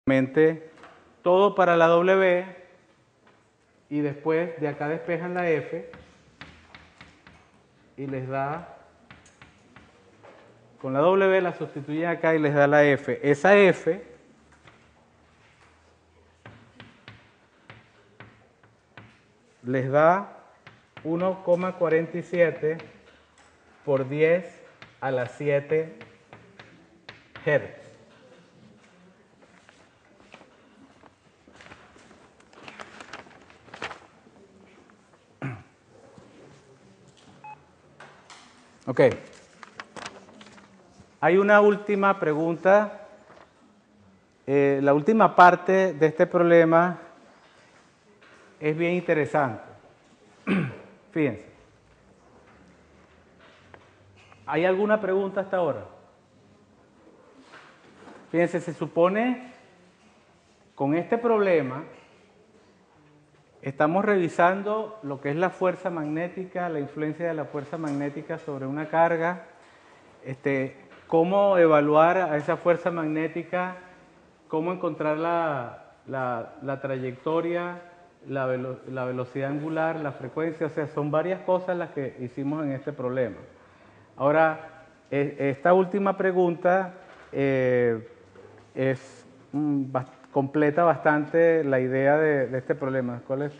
todo para la W y después de acá despejan la F y les da, con la W la sustituyen acá y les da la F. Esa F les da 1,47 por 10 a la 7 Hz. Ok. Hay una última pregunta. La última parte de este problema es bien interesante. Fíjense. ¿Hay alguna pregunta hasta ahora? Fíjense, se supone con este problema estamos revisando lo que es la fuerza magnética, la influencia de la fuerza magnética sobre una carga, cómo evaluar a esa fuerza magnética, cómo encontrar la trayectoria, la velocidad angular, la frecuencia, o sea, son varias cosas las que hicimos en este problema. Ahora, esta última pregunta completa bastante la idea de este problema. ¿Cuál es?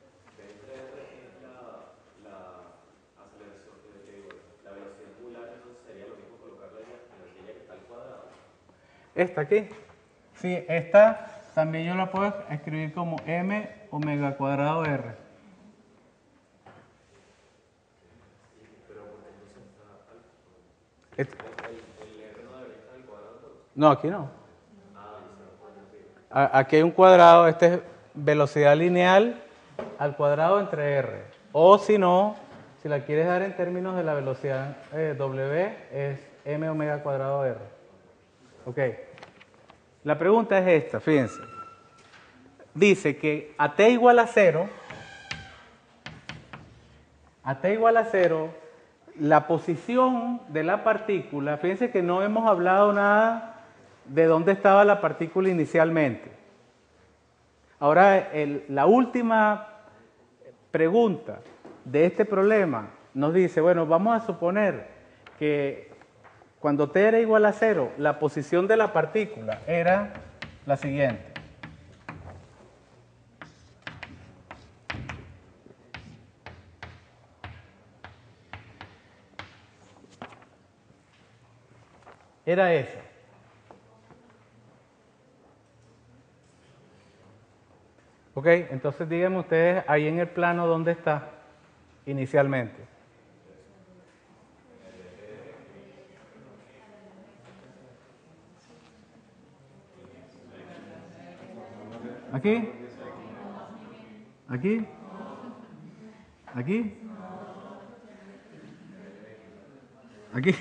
Esta aquí. Sí, esta también yo la puedo escribir como m omega cuadrado r. No, aquí no. Aquí hay un cuadrado, este es velocidad lineal al cuadrado entre r. O si no, si la quieres dar en términos de la velocidad w, es m omega cuadrado r. Ok. La pregunta es esta, fíjense. Dice que a t igual a 0, la posición de la partícula, fíjense que no hemos hablado nada de dónde estaba la partícula inicialmente. Ahora, la última pregunta de este problema nos dice, bueno, vamos a suponer que cuando t era igual a 0, la posición de la partícula era la siguiente. Era esa. Ok, entonces díganme ustedes ahí en el plano dónde está inicialmente. ¿Aquí? ¿Aquí? ¿Aquí? ¿Aquí?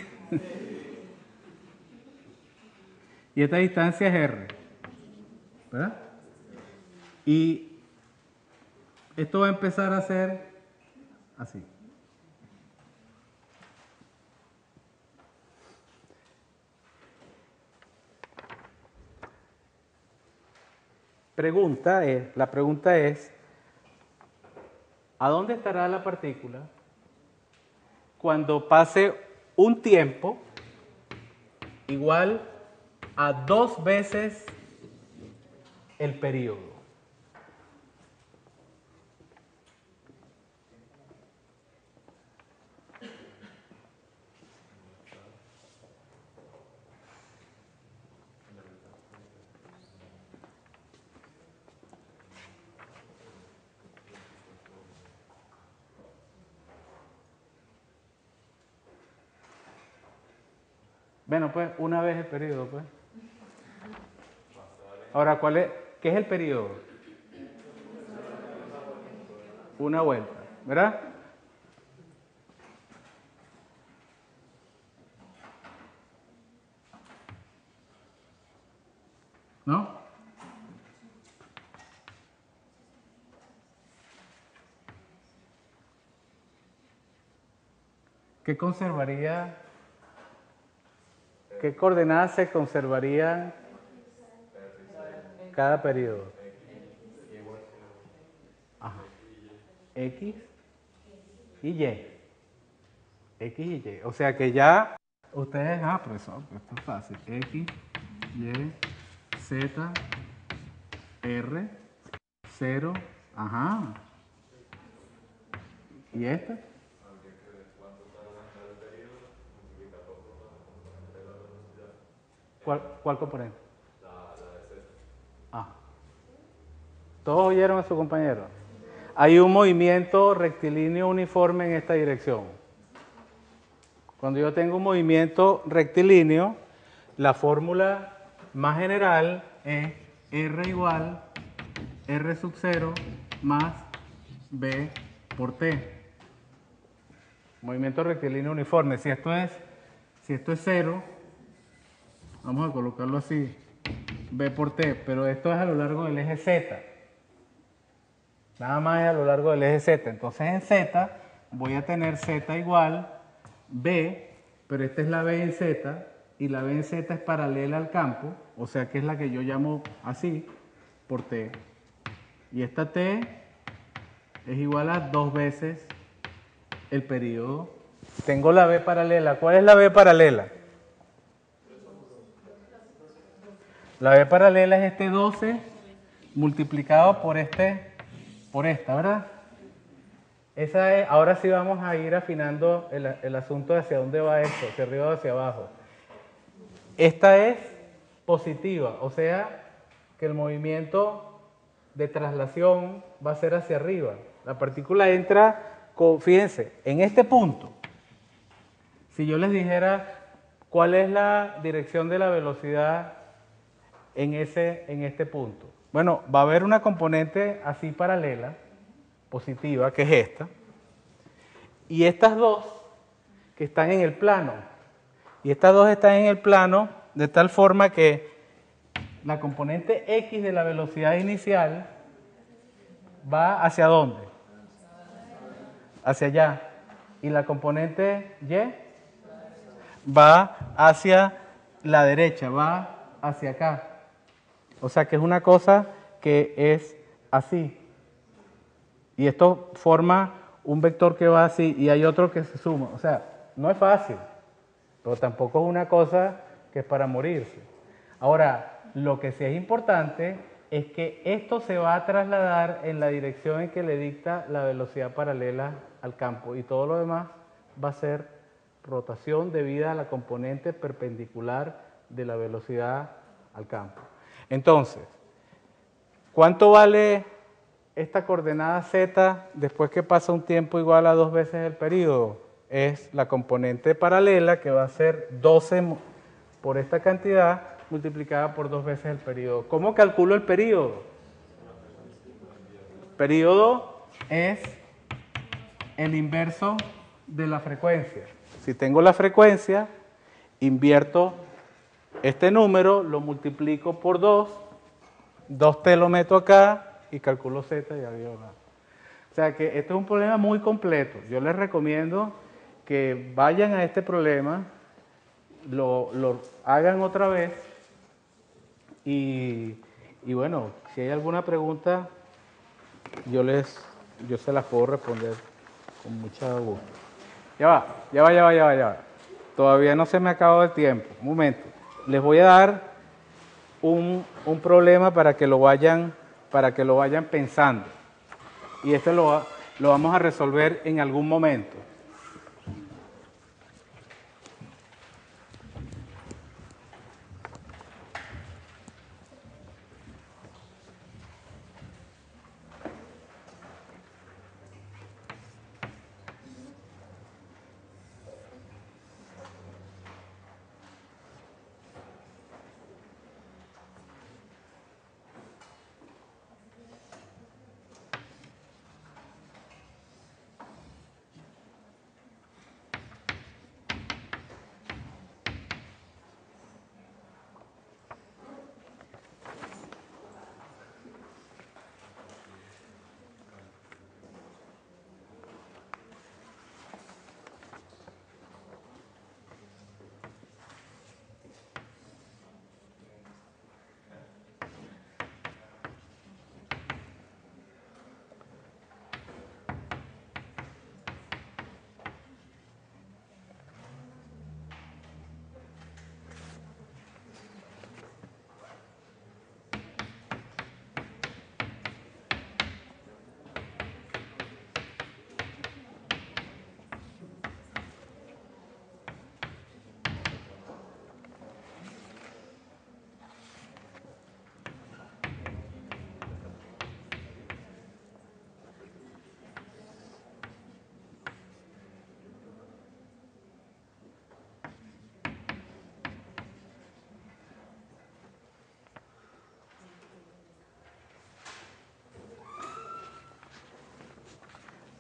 Y esta distancia es r, ¿verdad? Y esto va a empezar a ser así. La pregunta es, ¿a dónde estará la partícula cuando pase un tiempo igual a 2 veces el periodo? Bueno, pues una vez el periodo, pues. Ahora, ¿qué es el periodo? Una vuelta, ¿verdad? ¿No? ¿Qué conservaría? ¿Qué coordenadas se conservarían cada periodo. Ajá. X y Y. X y Y. O sea que ya ustedes, profesor, esto es fácil. X, Y, Z, R, 0, ajá. ¿Y esta? ¿Cuál componente? Ah. ¿Todos oyeron a su compañero? Hay un movimiento rectilíneo uniforme en esta dirección. Cuando yo tengo un movimiento rectilíneo, la fórmula más general es R igual R sub 0 más B por T. Movimiento rectilíneo uniforme. Si esto es 0, vamos a colocarlo así, B por T, pero esto es a lo largo del eje Z. Nada más es a lo largo del eje Z. Entonces en Z voy a tener Z igual B, pero esta es la B en Z, y la B en Z es paralela al campo, o sea que es la que yo llamo así, por T. Y esta T es igual a 2 veces el periodo. Tengo la B paralela. ¿Cuál es la B paralela? La B paralela es este 12 multiplicado por esta, ¿verdad? Esa es, ahora sí vamos a ir afinando el asunto de hacia dónde va esto, hacia arriba o hacia abajo. Esta es positiva, o sea que el movimiento de traslación va a ser hacia arriba. La partícula entra, fíjense, en este punto. Si yo les dijera cuál es la dirección de la velocidad en este punto. Bueno, va a haber una componente así paralela, positiva, que es esta. Y estas dos que están en el plano. Y estas dos están en el plano de tal forma que la componente X de la velocidad inicial va hacia dónde? Hacia allá. Y la componente Y va hacia la derecha, va hacia acá. O sea que es una cosa que es así. Y esto forma un vector que va así y hay otro que se suma. O sea, no es fácil, pero tampoco es una cosa que es para morirse. Ahora, lo que sí es importante es que esto se va a trasladar en la dirección en que le dicta la velocidad paralela al campo y todo lo demás va a ser rotación debida a la componente perpendicular de la velocidad al campo. Entonces, ¿cuánto vale esta coordenada z después que pasa un tiempo igual a 2 veces el periodo? Es la componente paralela que va a ser 12 por esta cantidad multiplicada por 2 veces el periodo. ¿Cómo calculo el periodo? El periodo es el inverso de la frecuencia. Si tengo la frecuencia, invierto este número, lo multiplico por 2, 2t lo meto acá y calculo z y adiós. O sea que este es un problema muy completo. Yo les recomiendo que vayan a este problema, lo hagan otra vez y bueno, si hay alguna pregunta, yo se las puedo responder con mucho gusto. Ya va. Todavía no se me ha acabado el tiempo. Un momento. Les voy a dar un problema para que lo vayan pensando. Y este lo vamos a resolver en algún momento.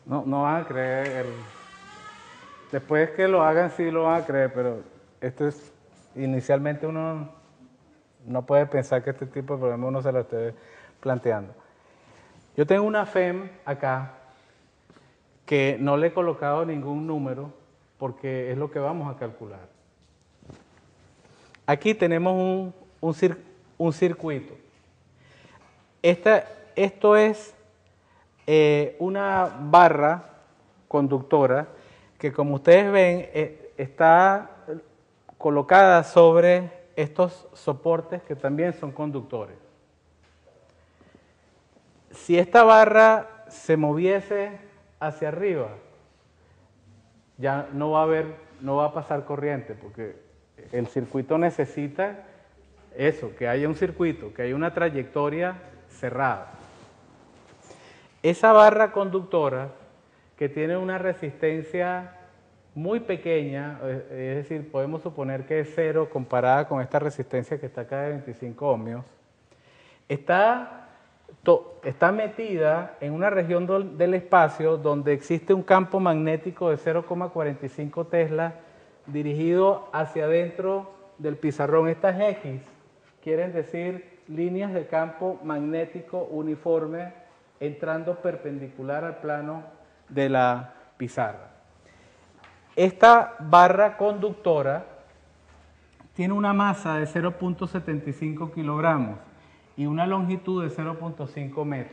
No van a creer. Después que lo hagan, sí lo van a creer, pero esto es, inicialmente uno no puede pensar que este tipo de problema uno se lo esté planteando. Yo tengo una FEM acá que no le he colocado ningún número porque es lo que vamos a calcular. Aquí tenemos un circuito. Esto es una barra conductora que, como ustedes ven, está colocada sobre estos soportes que también son conductores. Si esta barra se moviese hacia arriba, ya no va a pasar corriente, porque el circuito necesita eso, que haya un circuito, que haya una trayectoria cerrada. Esa barra conductora, que tiene una resistencia muy pequeña, es decir, podemos suponer que es cero comparada con esta resistencia que está acá de 25 ohmios, está metida en una región del espacio donde existe un campo magnético de 0,45 Tesla dirigido hacia adentro del pizarrón. Estas X quieren decir líneas de campo magnético uniforme entrando perpendicular al plano de la pizarra. Esta barra conductora tiene una masa de 0,75 kilogramos y una longitud de 0,5 metros.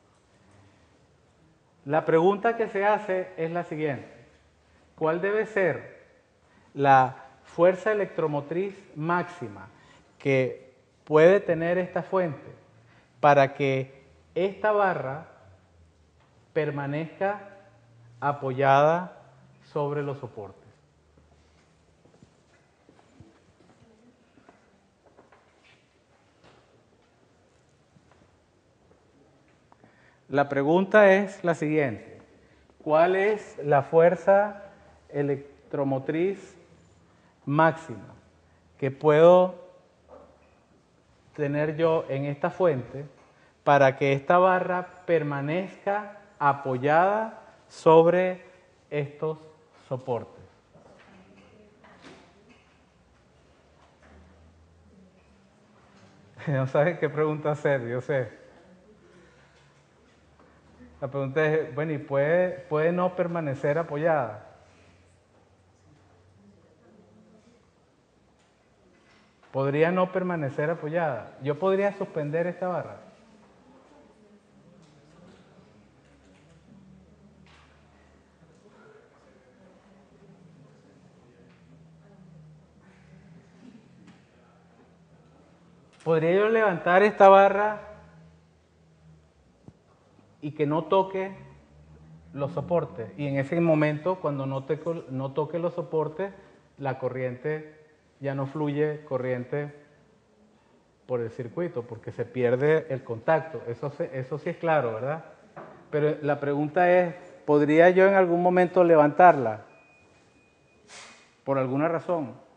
La pregunta que se hace es la siguiente: ¿cuál debe ser la fuerza electromotriz máxima que puede tener esta fuente para que esta barra permanezca apoyada sobre los soportes? La pregunta es la siguiente: ¿cuál es la fuerza electromotriz máxima que puedo tener yo en esta fuente para que esta barra permanezca apoyada sobre estos soportes? No saben qué pregunta hacer, yo sé. La pregunta es, bueno, ¿y puede no permanecer apoyada? ¿Podría no permanecer apoyada? ¿Yo podría suspender esta barra? ¿Podría yo levantar esta barra y que no toque los soportes? Y en ese momento, cuando no toque los soportes, la corriente ya no fluye corriente por el circuito, porque se pierde el contacto. Eso sí es claro, ¿verdad? Pero la pregunta es, ¿podría yo en algún momento levantarla? Por alguna razón.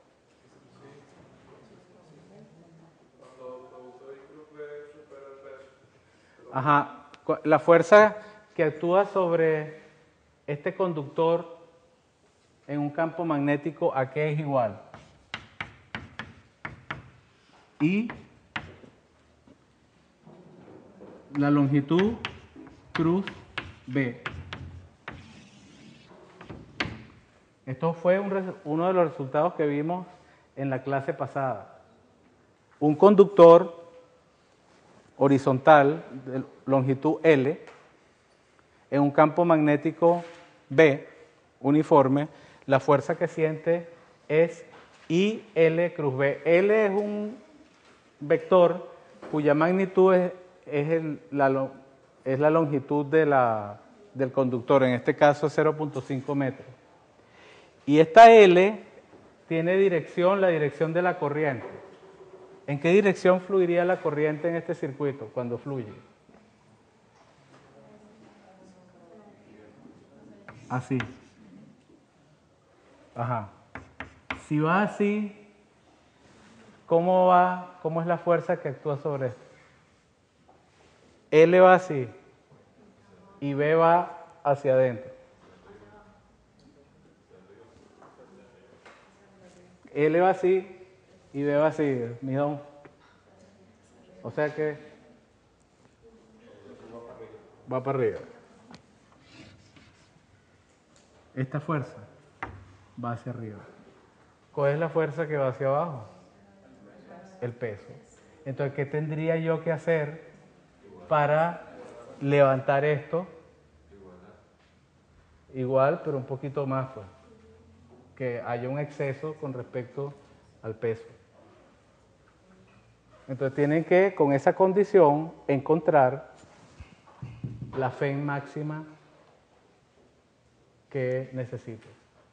Ajá. La fuerza que actúa sobre este conductor en un campo magnético, ¿a qué es igual? Y la longitud cruz B. Esto fue uno de los resultados que vimos en la clase pasada. Un conductor horizontal de longitud L en un campo magnético B uniforme, la fuerza que siente es IL cruz B. L es un vector cuya magnitud es la longitud del conductor, en este caso 0,5 metros. Y esta L tiene la dirección de la corriente. ¿En qué dirección fluiría la corriente en este circuito cuando fluye? Así. Ajá. Si va así, ¿cómo es la fuerza que actúa sobre esto? L va así y B va hacia adentro. L va así y B va así, mijón. O sea que va para arriba. Esta fuerza va hacia arriba. ¿Cuál es la fuerza que va hacia abajo? El peso. Entonces, ¿qué tendría yo que hacer para levantar esto? Igual, pero un poquito más, pues. Que haya un exceso con respecto al peso. Entonces tienen que, con esa condición, encontrar la FEN máxima que necesites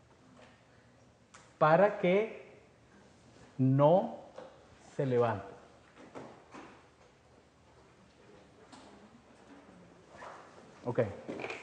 para que no se levante. Ok.